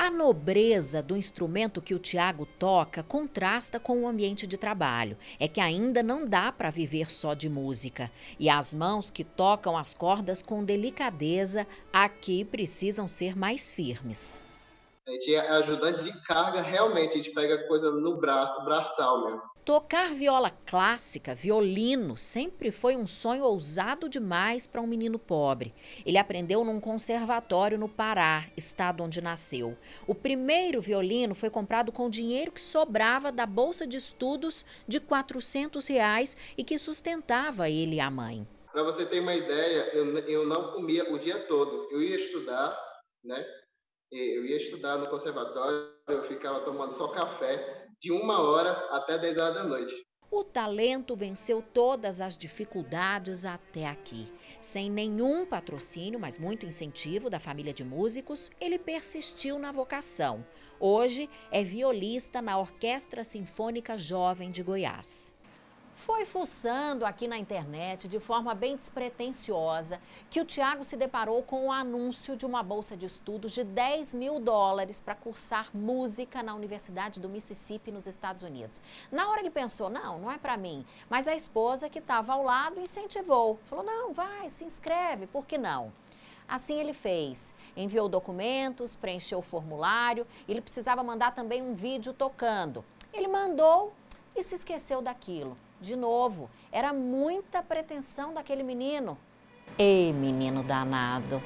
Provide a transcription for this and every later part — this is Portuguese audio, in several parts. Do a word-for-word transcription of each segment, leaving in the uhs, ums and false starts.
A nobreza do instrumento que o Tiago toca contrasta com o ambiente de trabalho. É que ainda não dá para viver só de música. E as mãos que tocam as cordas com delicadeza aqui precisam ser mais firmes. A gente é ajudante de carga, realmente, a gente pega coisa no braço, braçal mesmo. Tocar viola clássica, violino, sempre foi um sonho ousado demais para um menino pobre. Ele aprendeu num conservatório no Pará, estado onde nasceu. O primeiro violino foi comprado com o dinheiro que sobrava da bolsa de estudos de quatrocentos reais e que sustentava ele e a mãe. Para você ter uma ideia, eu, eu não comia o dia todo. Eu ia estudar, né? Eu ia estudar no conservatório, eu ficava tomando só café de uma hora até dez horas da noite. O talento venceu todas as dificuldades até aqui. Sem nenhum patrocínio, mas muito incentivo da família de músicos, ele persistiu na vocação. Hoje é violista na Orquestra Sinfônica Jovem de Goiás. Foi fuçando aqui na internet, de forma bem despretensiosa, que o Tiago se deparou com o anúncio de uma bolsa de estudos de dez mil dólares para cursar música na Universidade do Mississippi, nos Estados Unidos. Na hora ele pensou, não, não é para mim. Mas a esposa, que estava ao lado, incentivou. Falou, não, vai, se inscreve, por que não? Assim ele fez, enviou documentos, preencheu o formulário, ele precisava mandar também um vídeo tocando. Ele mandou e se esqueceu daquilo. De novo, era muita pretensão daquele menino. Ei, menino danado.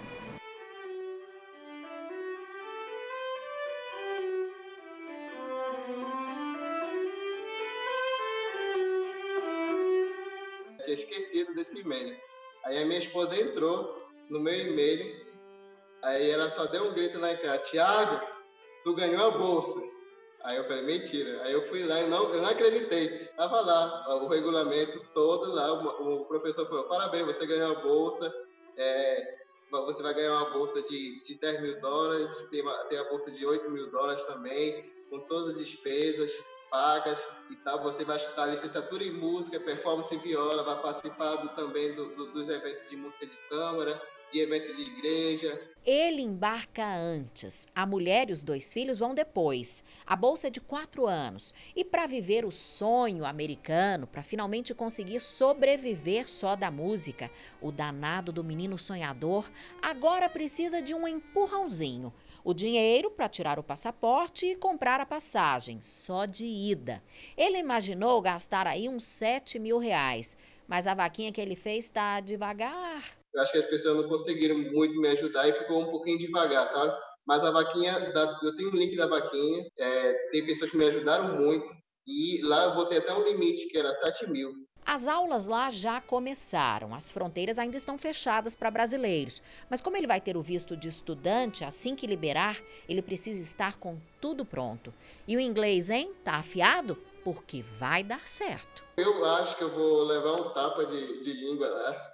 Eu tinha esquecido desse e-mail. Aí a minha esposa entrou no meu e-mail, aí ela só deu um grito lá em casa, Tiago, tu ganhou a bolsa. Aí eu falei, mentira. Aí eu fui lá e não, eu não acreditei. Tava lá, o regulamento todo lá, o, o professor falou, parabéns, você ganhou a bolsa, é, você vai ganhar uma bolsa de, de dez mil dólares, tem, uma, tem a bolsa de oito mil dólares também, com todas as despesas pagas e tal. Você vai estudar licenciatura em música, performance em viola, vai participar do, também do, do, dos eventos de música de câmara, de eventos de igreja. Ele embarca antes, a mulher e os dois filhos vão depois. A bolsa é de quatro anos. E para viver o sonho americano, para finalmente conseguir sobreviver só da música, o danado do menino sonhador agora precisa de um empurrãozinho. O dinheiro para tirar o passaporte e comprar a passagem, só de ida. Ele imaginou gastar aí uns sete mil reais, mas a vaquinha que ele fez está devagar. Eu acho que as pessoas não conseguiram muito me ajudar e ficou um pouquinho devagar, sabe? Mas a vaquinha, eu tenho um link da vaquinha, é, tem pessoas que me ajudaram muito e lá eu botei até um limite, que era sete mil. As aulas lá já começaram, as fronteiras ainda estão fechadas para brasileiros. Mas como ele vai ter o visto de estudante, assim que liberar, ele precisa estar com tudo pronto. E o inglês, hein? Tá afiado? Porque vai dar certo. Eu acho que eu vou levar um tapa de, de língua lá.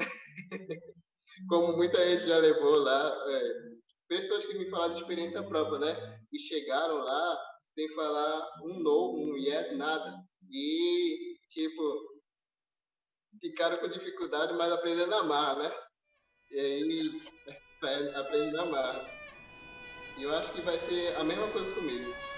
Como muita gente já levou lá, é, pessoas que me falaram de experiência própria, né? E chegaram lá sem falar um no, um yes, nada. E, tipo, ficaram com dificuldade, mas aprendendo a amar, né? E aí, aprendendo a amar. E eu acho que vai ser a mesma coisa comigo.